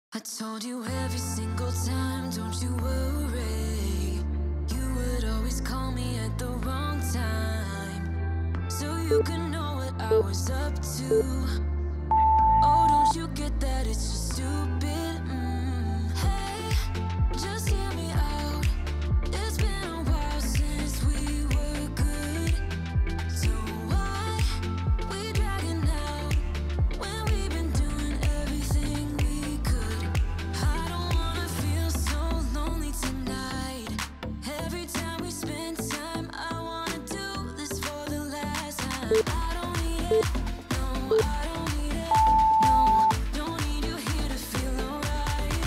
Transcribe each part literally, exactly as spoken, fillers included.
I told you every single time, don't you worry. You would always call me at the wrong time, so you can know what I was up to. Oh, don't you get that it's just stupid? mm. Hey, just hear me out. It's been a while since we were good, so why we dragging out when we've been doing everything we could? I don't wanna feel so lonely tonight. Every time we spend time, I wanna do this for the last time. I don't need it, no, I don't need it, no, don't need you here to feel alright.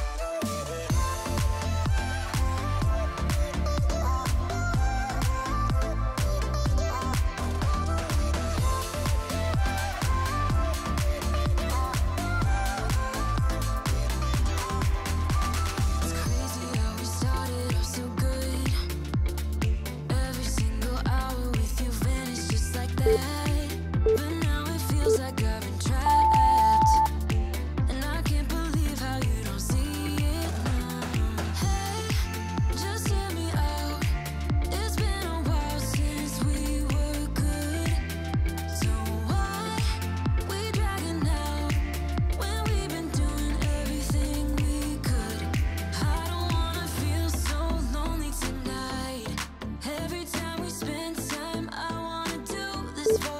It's crazy how we started off so good. Every single hour with you vanished just like that. But now it feels like I've been trapped, and I can't believe how you don't see it now. Hey, just hear me out. It's been a while since we were good, so why we dragging out when we've been doing everything we could? I don't wanna feel so lonely tonight. Every time we spend time, I wanna do this for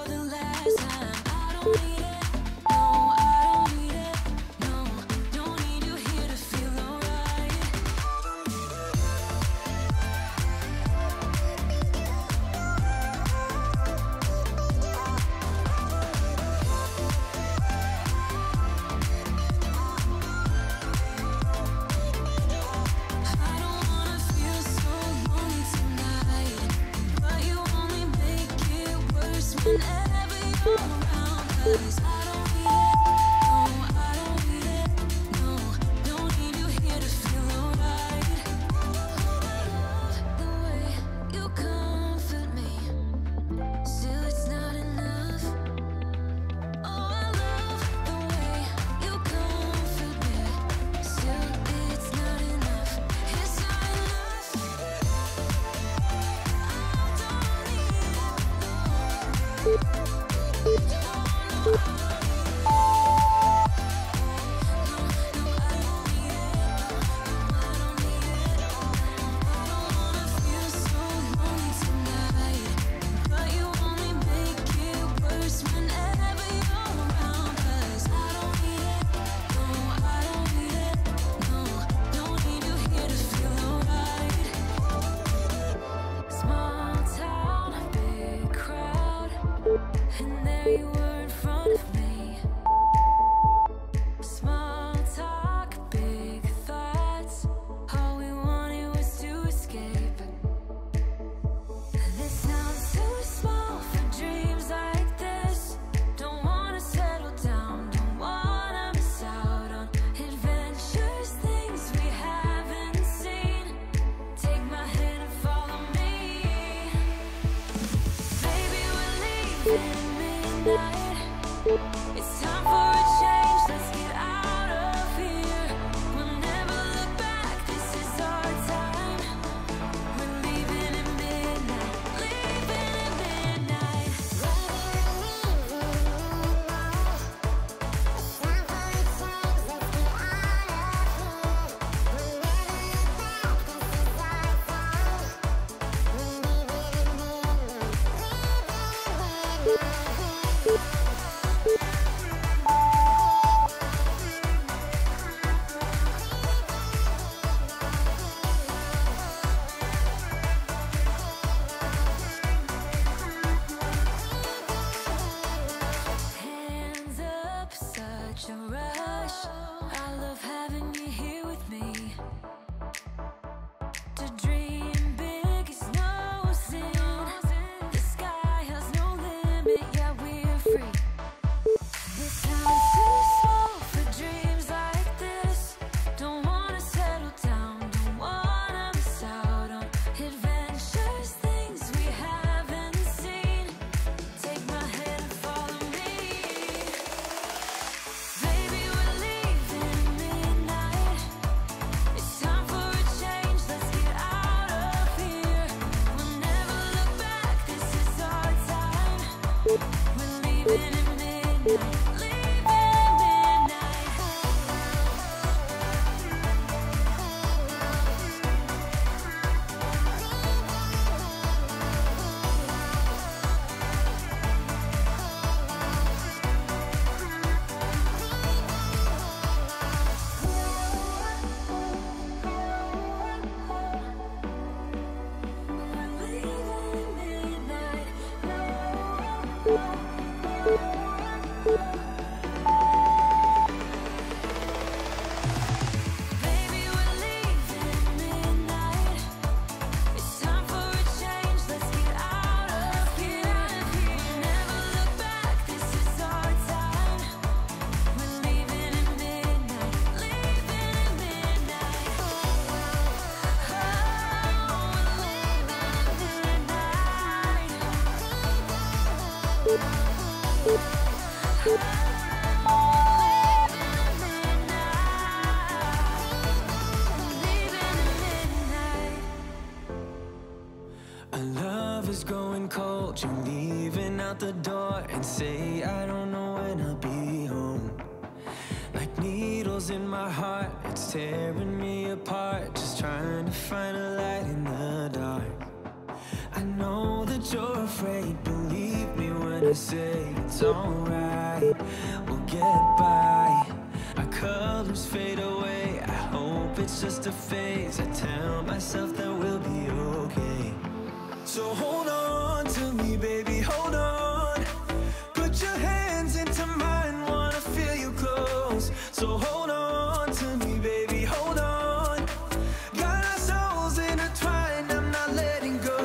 out the door and say I don't know when I'll be home. Like needles in my heart, it's tearing me apart, just trying to find a light in the dark. I know that you're afraid, believe me when I say it's alright, we'll get by. Our colors fade away, I hope it's just a phase. I tell myself that we'll be okay. So hold on to me, baby, hold on. Put your hands into mine, wanna feel you close. So hold on to me, baby, hold on. Got our souls intertwined, I'm not letting go.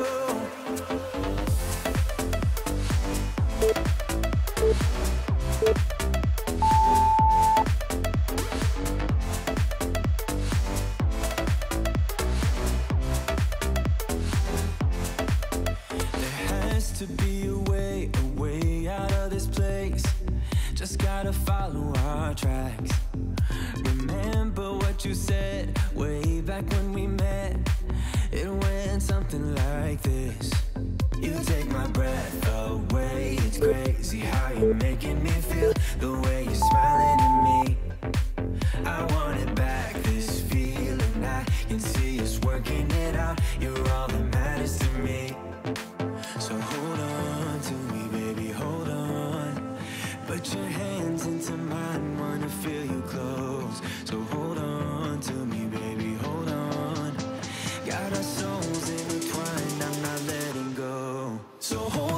To be a way, a way out of this place. Just gotta follow our tracks. Remember what you said way back when we met. It went something like this. You take my breath away. It's crazy how you're making me feel, the way you're smiling at me. I want it back, this feeling. I can see us working it out. You're all that matters to me. So hold on to me, baby, hold on. Put your hands into mine, wanna feel you close. So hold on to me, baby, hold on. Got our souls intertwined, I'm not letting go. So hold